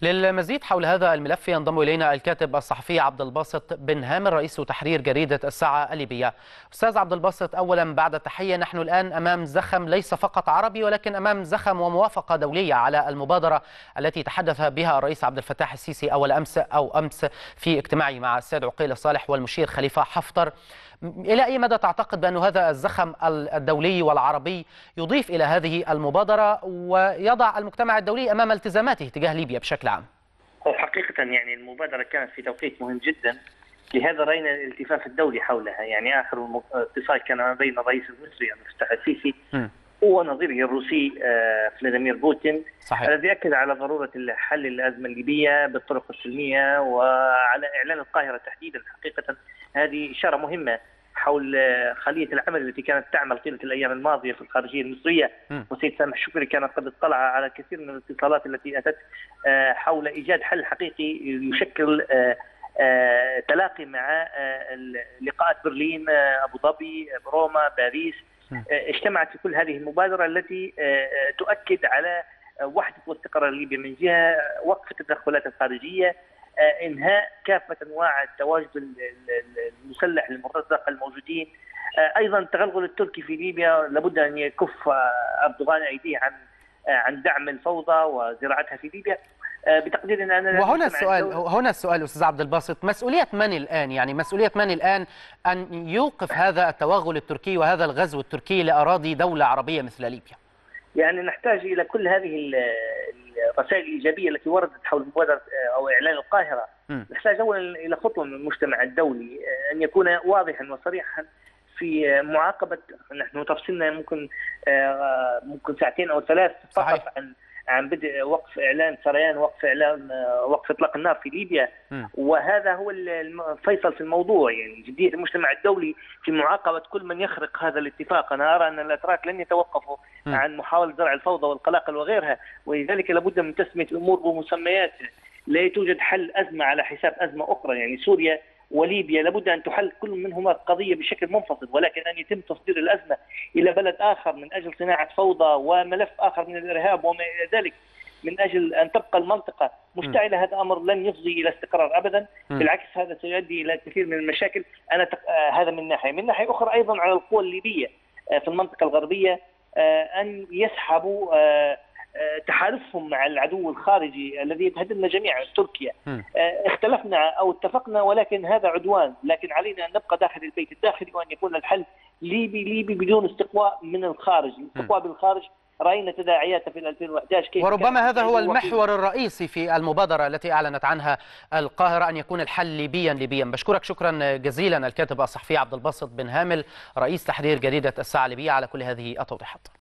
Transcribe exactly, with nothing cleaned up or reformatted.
للمزيد حول هذا الملف ينضم إلينا الكاتب الصحفي عبد الباسط بن هامر رئيس تحرير جريدة الساعة الليبية. أستاذ عبد الباسط، أولا بعد التحية، نحن الآن أمام زخم ليس فقط عربي ولكن أمام زخم وموافقة دولية على المبادرة التي تحدث بها الرئيس عبد الفتاح السيسي أول أمس أو أمس في اجتماعه مع السيد عقيل صالح والمشير خليفة حفتر. إلى أي مدى تعتقد بأن هذا الزخم الدولي والعربي يضيف إلى هذه المبادرة ويضع المجتمع الدولي أمام التزاماته تجاه ليبيا بشكل عام؟ حقيقة يعني المبادرة كانت في توقيت مهم جدا، لهذا رأينا الالتفاف الدولي حولها. يعني آخر اتصال كان بين الرئيس المصري عبد الفتاح السيسي ونظيره الروسي فلاديمير بوتين، صحيح. الذي أكد على ضرورة حل الأزمة الليبية بالطرق السلمية وعلى إعلان القاهرة تحديدا. حقيقة هذه إشارة مهمة حول خلية العمل التي كانت تعمل طيلة الأيام الماضية في الخارجية المصرية، والسيد سامح شكري كان قد اطلع على كثير من الاتصالات التي أتت حول إيجاد حل حقيقي يشكل تلاقي مع لقاءات برلين، أبو ظبي، روما، باريس. اجتمعت في كل هذه المبادرة التي تؤكد على وحدة واستقرار ليبيا من جهة، وقف التدخلات الخارجية، انهاء كافه انواع التواجد المسلح المرتزقه الموجودين، ايضا التغلغل التركي في ليبيا لابد ان يكف اردوغان ايديه عن عن دعم الفوضى وزراعتها في ليبيا. بتقديرنا انا وهنا السؤال هنا السؤال استاذ عبد الباسط، مسؤوليه من الان؟ يعني مسؤوليه من الان ان يوقف هذا التوغل التركي وهذا الغزو التركي لاراضي دوله عربيه مثل ليبيا؟ يعني نحتاج الى كل هذه الرسائل الايجابيه التي وردت حول مبادره او اعلان القاهره. م. نحتاج اولا الى خطوه من المجتمع الدولي ان يكون واضحا وصريحا في معاقبه. نحن تفصلنا ممكن ممكن ساعتين او ثلاث فقط صحيح. عن عن بدء وقف اعلان سريان وقف اعلان وقف اطلاق النار في ليبيا، م. وهذا هو الفيصل في الموضوع. يعني جديه المجتمع الدولي في معاقبه كل من يخرق هذا الاتفاق. انا ارى ان الاتراك لن يتوقفوا م. عن محاوله زرع الفوضى والقلاقل وغيرها، ولذلك لابد من تسميه الامور بمسمياتها. لا توجد حل ازمه على حساب ازمه اخرى. يعني سوريا وليبيا لابد ان تحل كل منهما قضيه بشكل منفصل، ولكن ان يتم تصدير الازمه الى بلد اخر من اجل صناعه فوضى وملف اخر من الارهاب وما الى ذلك من اجل ان تبقى المنطقه مشتعله، هذا امر لن يفضي الى استقرار ابدا. بالعكس هذا سيؤدي الى كثير من المشاكل. انا تق... آه هذا من ناحيه، من ناحيه اخرى ايضا على القوى الليبيه آه في المنطقه الغربيه آه ان يسحبوا آه تحالفهم مع العدو الخارجي الذي يتهددنا جميعا تركيا. اختلفنا او اتفقنا ولكن هذا عدوان، لكن علينا ان نبقى داخل البيت الداخلي وان يكون الحل ليبي ليبي بدون استقواء من الخارج. الاستقواء بالخارج راينا تداعياته في ألفين وأحد عشر كيف، وربما هذا هو المحور الرئيسي في المبادره التي اعلنت عنها القاهره، ان يكون الحل ليبيا ليبيا. بشكرك شكرا جزيلا الكاتب الصحفي عبد الباسط بن هامل رئيس تحرير جريده الساعه الليبيه على كل هذه التوضيحات.